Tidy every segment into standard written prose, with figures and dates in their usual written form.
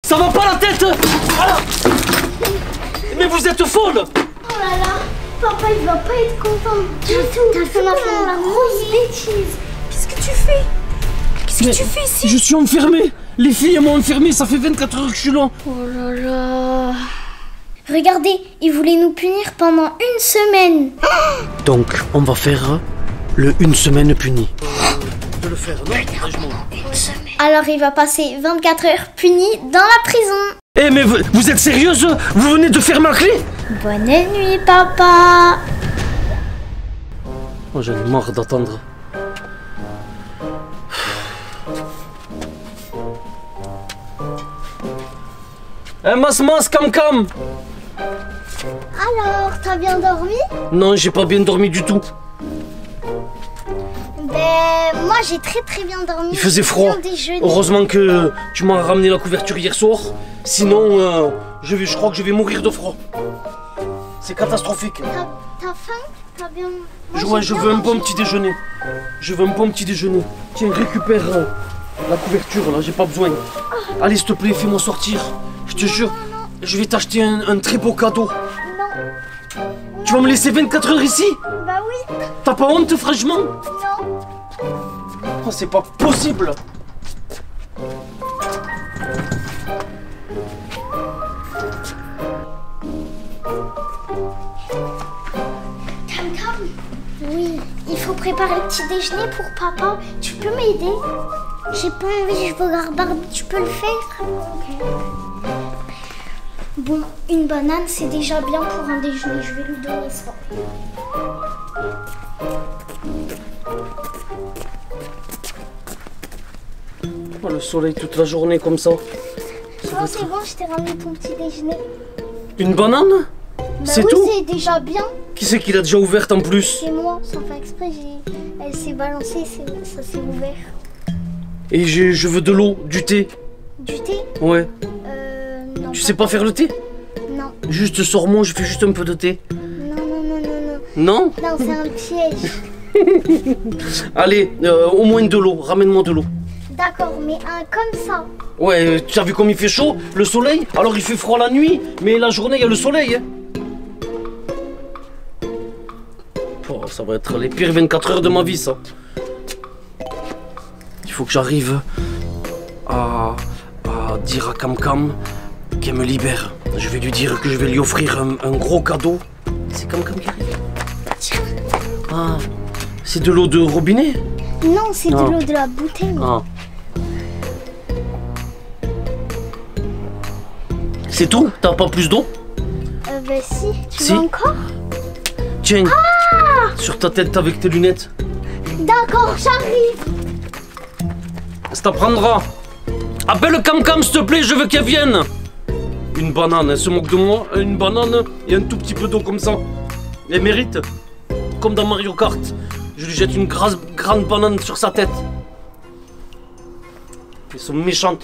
Ça va pas la tête? Ah. Mais vous êtes folle! Oh là là, papa il va pas être content du tout. T'as fait la grosse bêtise. Qu'est-ce que tu fais? Qu'est-ce que tu fais ici? Je suis enfermé. Les filles m'ont enfermé, ça fait 24 heures que je suis là. Oh là là. Regardez, il voulait nous punir pendant une semaine. Donc, on va faire le une semaine puni. De le faire, non? Une semaine. Alors il va passer 24 heures puni dans la prison. Eh mais vous êtes sérieuse? Vous venez de faire ma clé? Bonne nuit, papa. Oh, j'en ai marre d'attendre. Eh, mas, cam. Alors, t'as bien dormi? Non, j'ai pas bien dormi du tout. Ben, moi j'ai très bien dormi. Il faisait froid. Heureusement que tu m'as ramené la couverture hier soir. Sinon, je crois que je vais mourir de froid. C'est catastrophique. T'as faim? T'as bien... Ouais, je veux un bon petit déjeuner. Je veux un bon petit déjeuner. Tiens, récupère la couverture, là, j'ai pas besoin. Allez, s'il te plaît, fais-moi sortir. Je te jure, je vais t'acheter un très beau cadeau. Non. Tu vas me laisser 24 heures ici? Bah oui. T'as pas honte, franchement? Non. Oh, c'est pas possible. Cam. Oui, il faut préparer le petit déjeuner pour papa. Tu peux m'aider? J'ai pas envie, je veux regarder Barbie, tu peux le faire? Ok. Bon, une banane, c'est déjà bien pour un déjeuner. Je vais lui donner ça. Oh, le soleil toute la journée comme ça. Oh, c'est bon, je t'ai ramené ton petit déjeuner. Une banane? C'est tout? C'est déjà bien. Qui c'est qui l'a déjà ouverte en plus? C'est moi, sans faire exprès, elle s'est balancée, ça s'est ouvert. Et je veux de l'eau, du thé. Du thé? Ouais. Non. Tu sais pas faire le thé? Non. Juste sors-moi, je fais juste un peu de thé. Non. Non? Non, c'est un piège. Allez, au moins de l'eau, ramène-moi de l'eau. D'accord, mais un comme ça. Ouais, tu as vu comme il fait chaud? Le soleil? Alors il fait froid la nuit, mais la journée il y a le soleil. Hein. Oh, ça va être les pires 24 heures de ma vie, ça. Il faut que j'arrive à dire à Cam qu'elle me libère. Je vais lui dire que je vais lui offrir un gros cadeau. C'est Cam qui arrive. Tiens. Ah, c'est de l'eau de robinet? Non, c'est de l'eau de la bouteille. Ah. C'est tout? T'as pas plus d'eau? Bah si, tu veux encore? Tiens, sur ta tête avec tes lunettes. D'accord, j'arrive. Ça t'apprendra. Appelle Cam, s'il te plaît, je veux qu'elle vienne. Une banane, elle se moque de moi. Une banane et un tout petit peu d'eau comme ça. Elle mérite. Comme dans Mario Kart. Je lui jette une grande banane sur sa tête. Elles sont méchantes.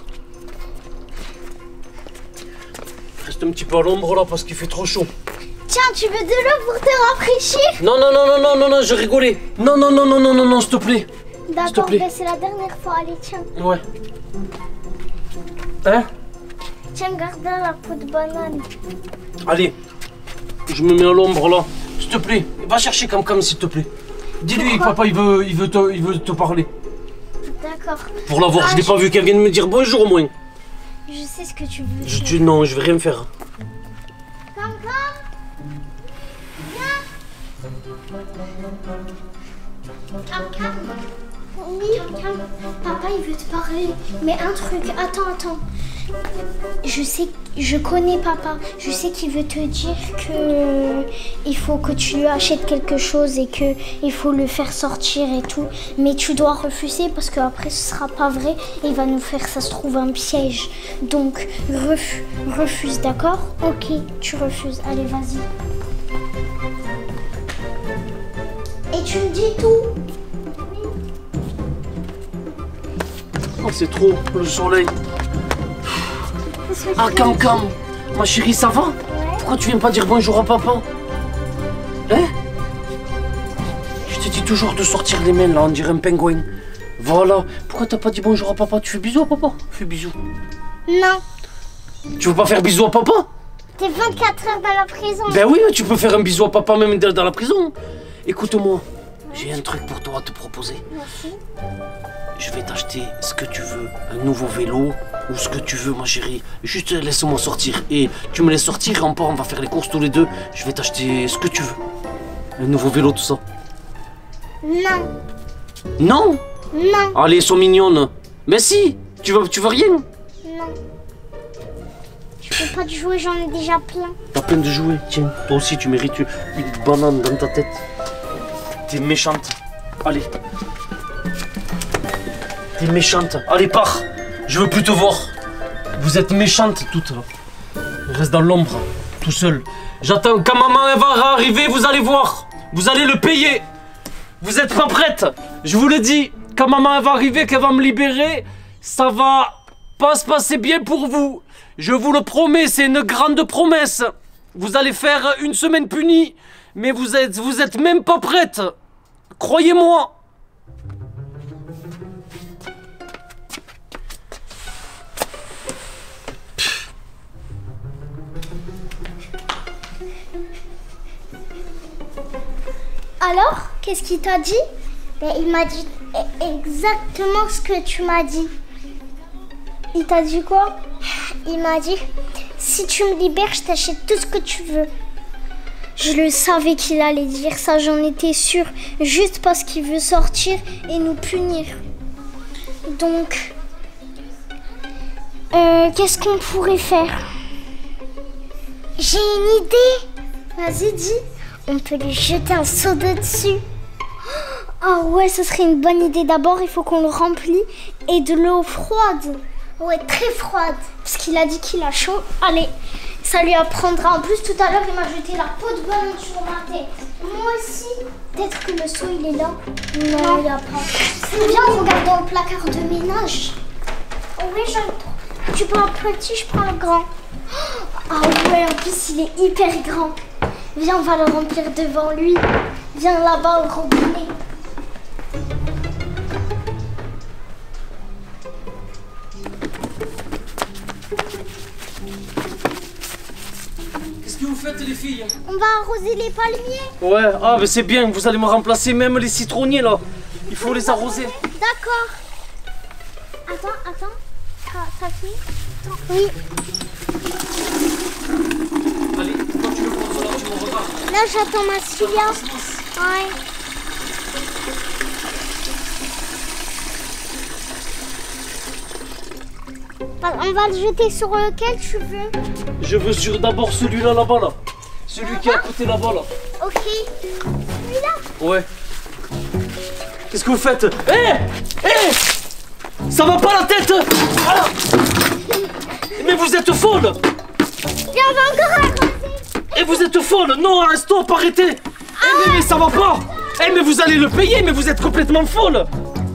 Reste un petit peu à l'ombre là parce qu'il fait trop chaud. Tiens, tu veux de l'eau pour te rafraîchir? Non, je rigolais. Non, s'il te plaît. D'accord, bah c'est la dernière fois. Allez, tiens. Ouais. Hein? Tiens, garde là la peau de banane. Allez, je me mets à l'ombre là. S'il te plaît, va chercher Cam, s'il te plaît. Dis-lui, papa, il veut te parler. D'accord. Pour l'avoir, je l'ai pas vu qu'elle vienne me dire bonjour au moins. Je sais ce que tu veux. Non, je vais rien faire. Cam, Cam. Oui, Cam. Papa, il veut te parler. Mais un truc, attends. Je connais papa. Je sais qu'il veut te dire que il faut que tu lui achètes quelque chose et que il faut le faire sortir et tout. Mais tu dois refuser parce qu'après ce sera pas vrai et il va nous faire, ça se trouve, un piège. Donc refuse, d'accord? Ok, tu refuses. Allez, vas-y. Et tu me dis tout. Oh, c'est trop, le soleil. Ah, Cam, ma chérie, ça va? Ouais. Pourquoi tu viens pas dire bonjour à papa? Hein? Je te dis toujours de sortir les mains là, on dirait un pingouin. Voilà. Pourquoi t'as pas dit bonjour à papa? Tu fais bisous à papa? Fais bisous. Non. Tu veux pas faire bisou à papa? T'es 24 heures dans la prison. Ben oui, mais tu peux faire un bisou à papa même dans la prison. Écoute-moi, j'ai un truc pour toi à te proposer. Merci. Je vais t'acheter ce que tu veux, un nouveau vélo ou ce que tu veux, ma chérie. Juste laisse-moi sortir et tu me laisses sortir et on part, on va faire les courses tous les deux. Je vais t'acheter ce que tu veux. Un nouveau vélo, tout ça. Non. Non? Non. Allez, elles sont mignonnes. Mais si, tu veux rien? Non. Je peux pas te jouer, j'en ai déjà plein. T'as plein de jouets, tiens. Toi aussi, tu mérites une banane dans ta tête. T'es méchante. Allez. T'es méchante. Allez, pars. Je veux plus te voir. Vous êtes méchantes toutes là. Reste dans l'ombre, tout seul. J'attends quand maman elle va arriver, vous allez voir. Vous allez le payer. Vous êtes pas prête. Je vous le dis. Quand maman elle va arriver, qu'elle va me libérer, ça va pas se passer bien pour vous. Je vous le promets, c'est une grande promesse. Vous allez faire une semaine punie, mais vous êtes même pas prête. Croyez-moi. Alors, qu'est-ce qu'il t'a dit? Ben, il m'a dit exactement ce que tu m'as dit. Il t'a dit quoi? Il m'a dit, si tu me libères, je t'achète tout ce que tu veux. Je le savais qu'il allait dire ça, j'en étais sûre. Juste parce qu'il veut sortir et nous punir. Donc, qu'est-ce qu'on pourrait faire? J'ai une idée. Vas-y, dis. On peut lui jeter un seau de dessus. Ah ouais, ce serait une bonne idée. D'abord, il faut qu'on le remplit et de l'eau froide. Ouais, très froide. Parce qu'il a dit qu'il a chaud. Allez, ça lui apprendra. En plus, tout à l'heure, il m'a jeté la peau de ballon sur ma tête. Moi aussi. Peut-être que le seau, il est là. Non, il n'y a pas. Viens, regarde dans le placard de ménage. Oui, j'aime. Tu prends un petit, je prends le grand. Ah ouais, en plus, il est hyper grand. Viens, on va le remplir devant lui. Viens là-bas au robinet. Qu'est-ce que vous faites, les filles? On va arroser les palmiers. Ouais, ah mais c'est bien, vous allez me remplacer même les citronniers là. Il faut les arroser. D'accord. Attends. T'as fini? Oui. Allez, quand tu me prends là, tu me regardes. Là, j'attends ma Cilia. Ouais. On va le jeter sur lequel tu veux. Je veux sur d'abord celui-là là-bas là. Celui qui est à côté là-bas là. Ok. Celui-là? Ouais. Qu'est-ce que vous faites? Ça va pas la tête? Ah mais vous êtes folle! Viens, on va encore arroser. Et vous êtes folle! Non, stop, arrêtez! Mais ça va pas! Mais vous allez le payer, mais vous êtes complètement folle!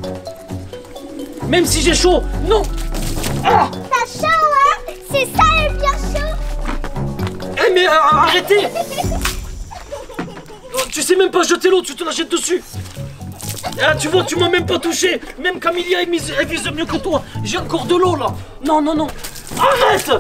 Même si j'ai chaud! Non! Ah! T'as chaud, hein? C'est ça le bien chaud! Mais arrêtez! Oh, tu sais même pas jeter l'eau, tu te la jettes dessus! Ah, tu vois, tu m'as même pas touché! Même Camélia, elle vise mieux que toi! J'ai encore de l'eau là! Non! Arrête!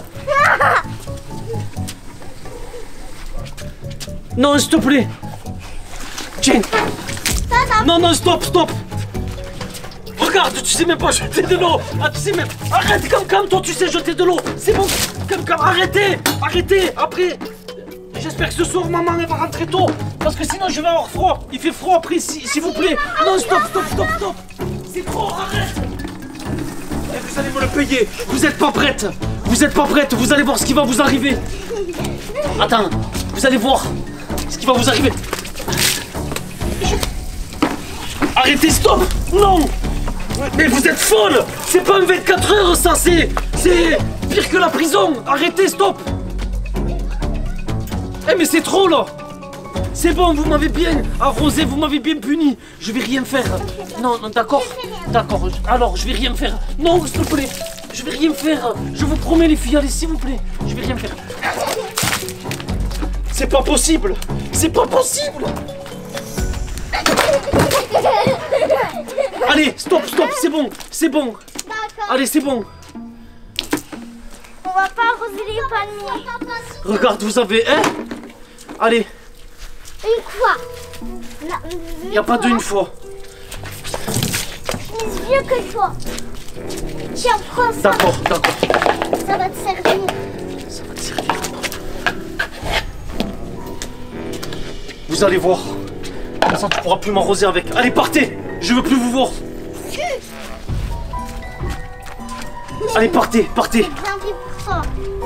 Non, s'il te plaît! Tiens! Non, stop! Regarde, tu sais même pas jeter de l'eau! Ah, tu sais même... Arrête, Cam, toi tu sais jeter de l'eau! C'est bon! Cam, arrêtez! Après... J'espère que ce soir, maman, elle va rentrer tôt! Parce que sinon, je vais avoir froid! Il fait froid après, s'il vous plaît! Non, stop! C'est trop, arrête! Et vous allez me le payer! Vous êtes pas prête! Vous allez voir ce qui va vous arriver! Attends, vous allez voir ce qui va vous arriver! Arrêtez, stop! Non! Mais vous êtes folle! C'est pas un 24 heures, ça, c'est pire que la prison! Arrêtez, stop! Mais c'est trop, là! C'est bon, vous m'avez bien arrosé, vous m'avez bien puni. Je vais rien faire. Non, d'accord. Alors, je vais rien faire. Non, s'il te plaît. Je vais rien faire. Je vous promets, les filles, allez, s'il vous plaît. Je vais rien faire. C'est pas possible. Allez, stop, c'est bon. Allez, c'est bon. On va pas arroser les palmiers. Regarde, vous avez... Hein? Allez, Une fois. il n'y a pas d'une fois. Plus vieux que toi. Tiens, prends ça. D'accord, d'accord. Ça va te servir. Ça va te servir. Vous allez voir. Comme ça, tu pourras plus m'arroser avec. Allez, partez. Je veux plus vous voir. Allez, partez, partez. Bien fait pour toi.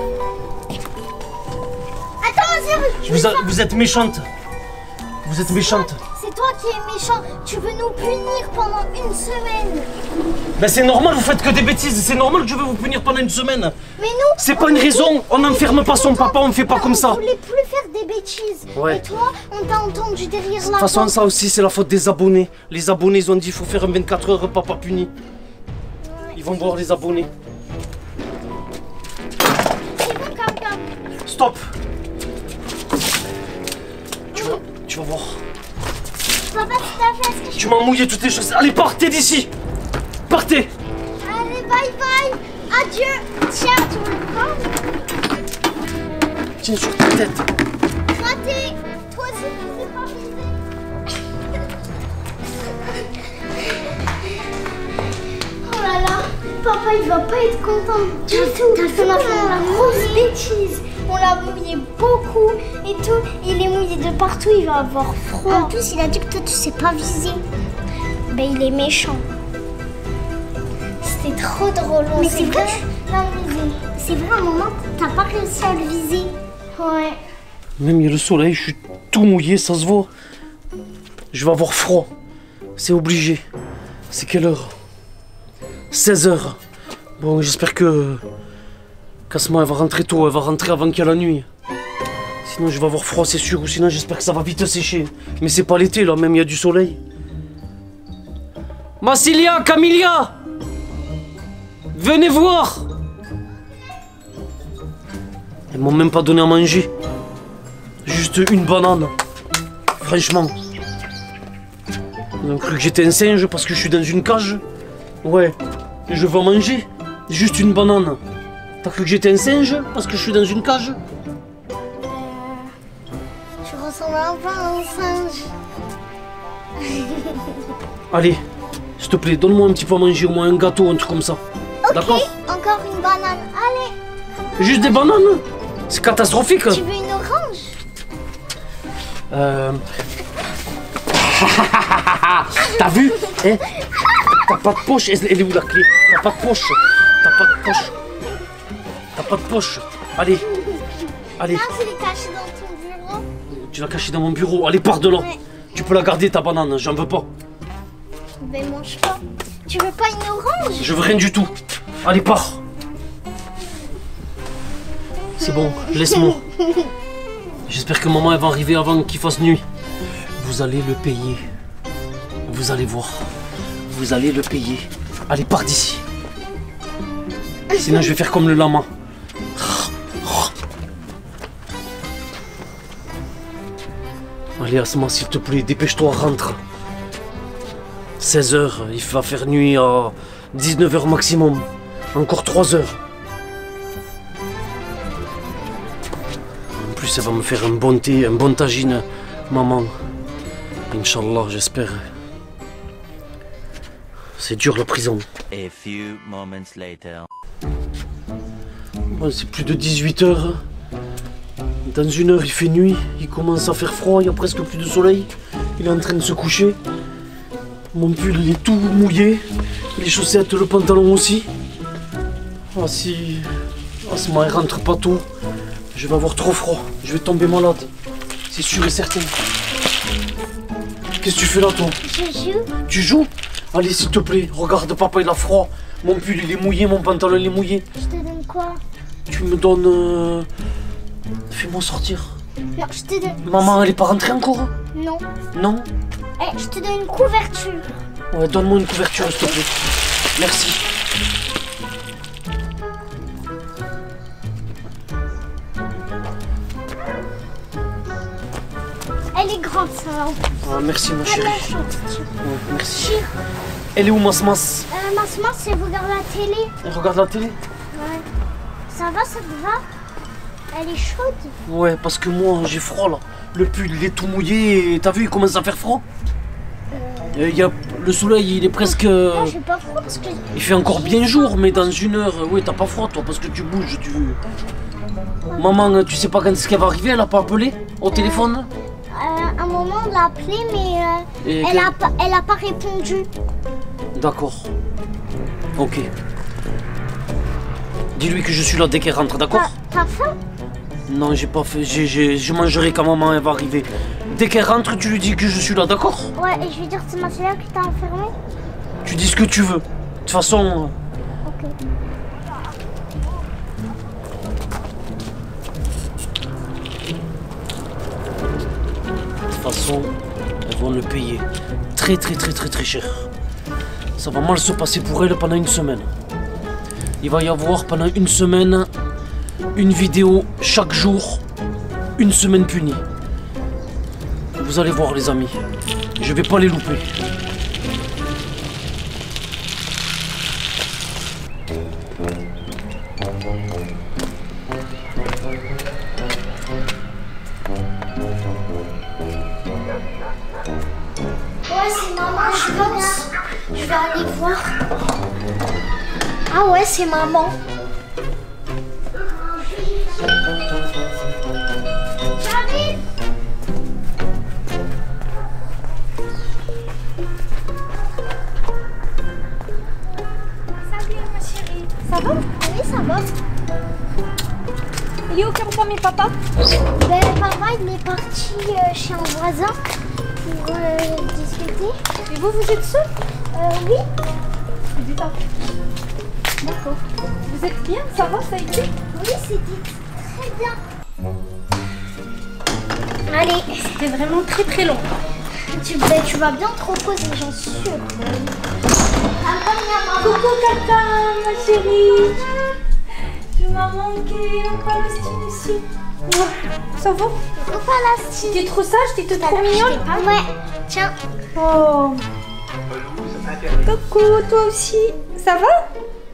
Attends, Vous êtes méchante. Vous êtes méchante. c'est toi qui es méchant. Tu veux nous punir pendant une semaine. Ben c'est normal, vous faites que des bêtises. C'est normal que je vais vous punir pendant une semaine. Mais nous, C'est pas une raison. On n'enferme pas son papa, on fait pas comme ça. on voulait plus faire des bêtises. Ouais. Et toi, on t'a entendu derrière De la toute façon, porte. ça aussi, c'est la faute des abonnés. Les abonnés, ils ont dit qu'il faut faire un 24 heures, papa puni. Ils vont voir les abonnés. C'est bon, Cam. Stop. Tu vas voir. Papa, tu t'as fait ce que Tu m'as mouillé toutes les choses. Allez, partez d'ici. Partez. Allez, bye bye. Adieu. Tiens, tu veux le prendre? Tiens sur ta tête. Raté. Toi aussi, tu sais pas viser. Oh là là. Papa, il va pas être content du tout. On a fait la grosse bêtise. On l'a mouillé beaucoup et tout. Il est mouillé de partout, il va avoir froid. En plus, il a dit que toi, tu sais pas viser. Ben, il est méchant. C'était trop drôle. Mais c'est vrai. C'est vrai, à un moment, t'as pas réussi à le viser. Ouais. Même il y a le soleil, je suis tout mouillé, ça se voit. Je vais avoir froid. C'est obligé. C'est quelle heure? 16 heures. Bon, j'espère que Kasma, elle va rentrer tôt, elle va rentrer avant qu'il y ait la nuit. Sinon, je vais avoir froid, c'est sûr. Ou sinon, j'espère que ça va vite sécher. Mais c'est pas l'été, là, même il y a du soleil. Massilia, Camilla, venez voir. Ils m'ont même pas donné à manger. Juste une banane. Franchement. Ils ont cru que j'étais un singe parce que je suis dans une cage. Ouais. Et je veux manger. Juste une banane. T'as cru que j'étais un singe parce que je suis dans une cage? Tu ressembles un peu à un singe. Allez, s'il te plaît, donne-moi un petit peu à manger, au moins un gâteau, un truc comme ça. Ok, D'accord? encore une banane. Allez, Juste des bananes? C'est catastrophique. tu veux une orange? T'as vu? Hein? T'as pas de poche. Elle est où la clé? T'as pas de poche. T'as pas de poche. T'as pas de poche. Allez. Allez. Là, je l'ai caché dans ton bureau. Tu l'as cachée dans mon bureau. Allez, pars de là. Ouais. Tu peux la garder ta banane. J'en veux pas. Ben, mange pas. Tu veux pas une orange? Je veux rien du tout. Allez, pars. C'est bon, laisse-moi. J'espère que maman elle va arriver avant qu'il fasse nuit. Vous allez le payer. Vous allez voir. Vous allez le payer. Allez, pars d'ici. Sinon, je vais faire comme le lama. Allez, Asma, s'il te plaît, dépêche-toi, rentre. 16 heures, il va faire nuit à 19 heures maximum. Encore 3 heures. En plus, elle va me faire un bon thé, un bon tagine, maman. Inch'Allah, j'espère. C'est dur la prison. A few moments later. Bon, c'est plus de 18 heures. Dans une heure, il fait nuit. Il commence à faire froid. Il n'y a presque plus de soleil. Il est en train de se coucher. Mon pull, il est tout mouillé. Les chaussettes, le pantalon aussi. Ah, si Asma, elle rentre pas tôt, je vais avoir trop froid. Je vais tomber malade. C'est sûr et certain. Qu'est-ce que tu fais là, toi? Je joue. Tu joues? Allez, s'il te plaît, regarde, papa, il a froid. Mon pull, il est mouillé, mon pantalon, il est mouillé. Je te donne quoi? Tu me donnes... Fais-moi sortir. Non, je te donne... Maman, elle est pas rentrée encore? Non. Non? Eh, je te donne une couverture. Ouais, donne-moi une couverture, s'il te plaît. Merci. Elle est grande, ça va. Ah, merci, ma Elle chérie. la chante. Ouais, merci. Elle est où, Mas? Mas, elle regarde la télé. Elle regarde la télé? Ouais. Ça va, ça te va? Elle est chaude? Ouais, parce que moi j'ai froid là. Le pull il est tout mouillé et t'as vu il commence à faire froid. Le soleil il est presque... Moi j'ai pas froid parce que... Il fait encore bien jour mais dans une heure, ouais t'as pas froid toi parce que tu bouges, Maman, tu sais pas quand est-ce qu'elle va arriver, elle a pas appelé au téléphone? À un moment on l'a appelée mais elle a pas répondu. D'accord. Ok. Dis-lui que je suis là dès qu'elle rentre, d'accord? T'as faim? Non, j'ai pas fait. Je mangerai quand maman elle va arriver. Dès qu'elle rentre, tu lui dis que je suis là, d'accord? Ouais, et je vais dire que c'est ma sœur qui t'a enfermé. Tu dis ce que tu veux. De toute façon. Ok. De toute façon, elles vont le payer. Très cher. Ça va mal se passer pour elles pendant une semaine. Il va y avoir pendant une semaine une vidéo chaque jour, une semaine punie. Vous allez voir les amis, je vais pas les louper. Ouais, c'est maman, je pense. Je vais aller voir. Ah ouais, c'est maman. J'arrive. Salut ma chérie. Ça va? Oui, ça va. Il est où Cam et papa? Ben, papa, il est parti chez un voisin pour discuter. Et vous êtes seuls? Oui. D'accord. Vous êtes bien? Ça va? Ça a été? Oui, c'était très bien. Allez. C'était vraiment très long. Tu vas bien te reposer, j'en suis sûre. Coucou Kata, ma chérie. Tu m'as manqué. On va rester ici. Ça va? Coucou Lastie. T'es trop sage, t'es trop mignonne. Ouais. Tiens. Oh. Coucou, toi aussi. Ça va?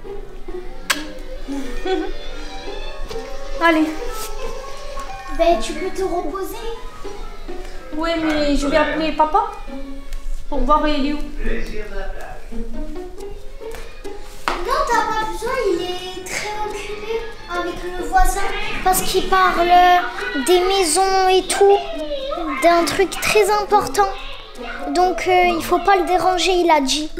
Allez. Ben, tu peux te reposer. Oui, mais je vais appeler papa pour voir il est où. Non, t'as pas besoin, il est très occupé avec le voisin. Parce qu'il parle des maisons et tout, d'un truc très important. Donc, il faut pas le déranger, il a dit.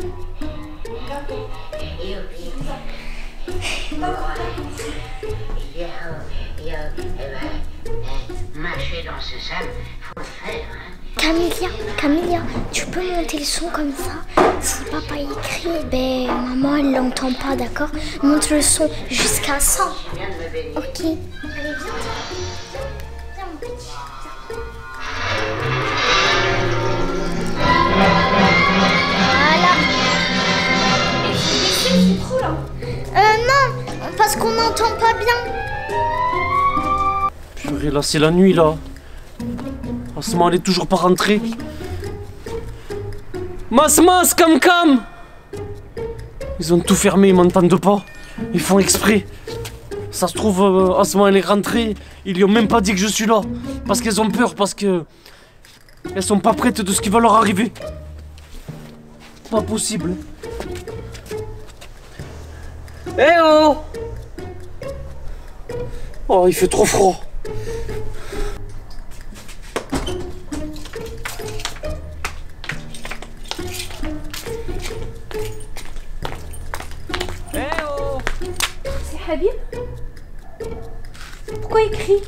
Marcher dans ce sable, faut le faire, hein. Camélia, tu peux monter le son comme ça. Si papa il crie, ben maman elle l'entend pas, d'accord? Monte le son jusqu'à 100. Ok. Allez, viens, viens mon petit. Voilà. C'est trop là. Non, parce qu'on n'entend pas bien. Purée, là c'est la nuit là. Asma elle est toujours pas rentrée. Mas, Cam. Ils ont tout fermé, ils m'entendent pas. Ils font exprès. Ça se trouve, Asma elle est rentrée. Ils lui ont même pas dit que je suis là. Parce qu'elles ont peur, parce que elles sont pas prêtes de ce qui va leur arriver. Pas possible. Eh oh! Oh, il fait trop froid. C'est Habib? Pourquoi il crie?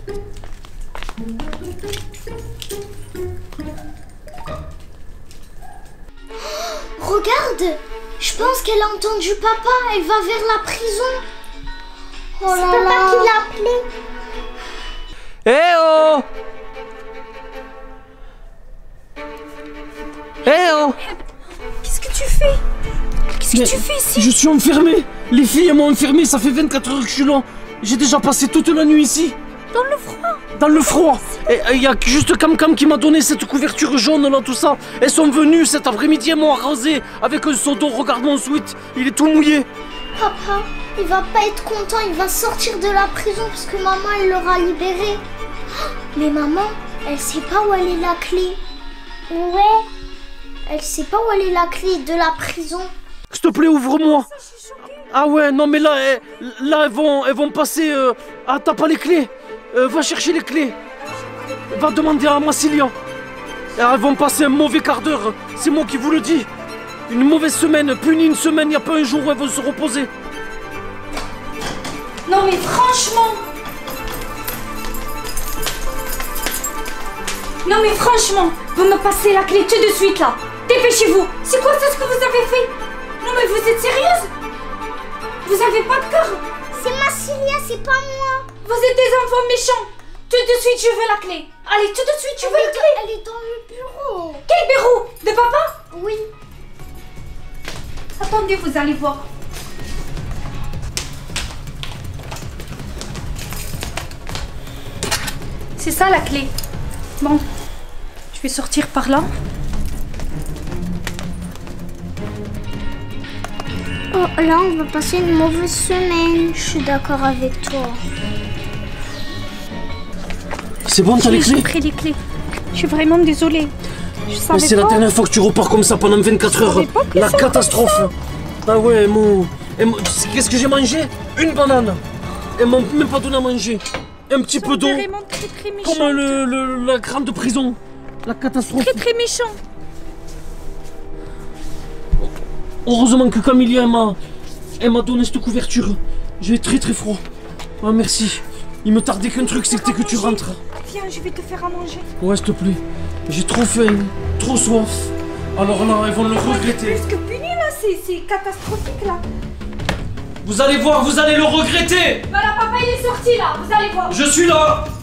Regarde, je pense qu'elle a entendu papa, elle va vers la prison. Oh là là. C'est papa qui l'a appelé. Eh oh! Eh oh! Qu'est-ce que tu fais? Qu'est-ce que tu fais ici? Je suis enfermé! Les filles m'ont enfermé, ça fait 24 heures que je suis là. J'ai déjà passé toute la nuit ici. Dans le froid? Dans le froid! Et il y a juste Cam qui m'a donné cette couverture jaune là, tout ça. Elles sont venues cet après-midi, elles m'ont arrosé avec un seau d'eau. Regarde mon sweat, il est tout mouillé. Papa, il va pas être content, il va sortir de la prison parce que maman, elle l'aura libéré. Mais maman, elle sait pas où elle est la clé. Ouais. Elle sait pas où elle est la clé de la prison. S'il te plaît, ouvre-moi. Ah ouais, non mais là, elles vont passer... Ah, t'as pas les clés. Va chercher les clés. Va demander à Massilia. Elles vont passer un mauvais quart d'heure. C'est moi qui vous le dis. Une mauvaise semaine, puni une semaine, y a pas un jour où elles vont se reposer. Non mais franchement. Non mais franchement, vous me passez la clé tout de suite là. Dépêchez-vous. C'est quoi ça ce que vous avez fait? Non mais vous êtes sérieuse? Vous avez pas de cœur? C'est Massilia, c'est pas moi. Vous êtes des enfants méchants. Tout de suite je veux la clé. Allez, tout de suite je veux la clé. Elle est dans le bureau. Quel bureau? De papa? Oui. Attendez, vous allez voir. C'est ça la clé. Bon, je vais sortir par là. Oh, là, on va passer une mauvaise semaine. Je suis d'accord avec toi. C'est bon, t'as les J'ai clés? pris les clés. Je suis vraiment désolée. Je Mais savais c'est la pas. dernière fois que tu repars comme ça pendant 24 heures. savais pas que La ça catastrophe. Ah ouais, qu'est-ce que j'ai mangé? Une banane. Elles m'ont même pas donné à manger. Un petit peu d'eau. Vraiment très très méchant. Comme la grande prison. La catastrophe. Très très méchant. Heureusement que Camélia elle m'a donné cette couverture. J'ai très très froid. Ah merci. Il me tardait qu'un truc, c'était que tu rentres. Viens, je vais te faire à manger. Ouais, s'il te plaît. J'ai trop faim, trop soif. Alors là, elles vont le regretter. Plus que puni là, c'est catastrophique là. Vous allez voir, vous allez le regretter. Voilà, papa il est sorti là, vous allez voir. Je suis là.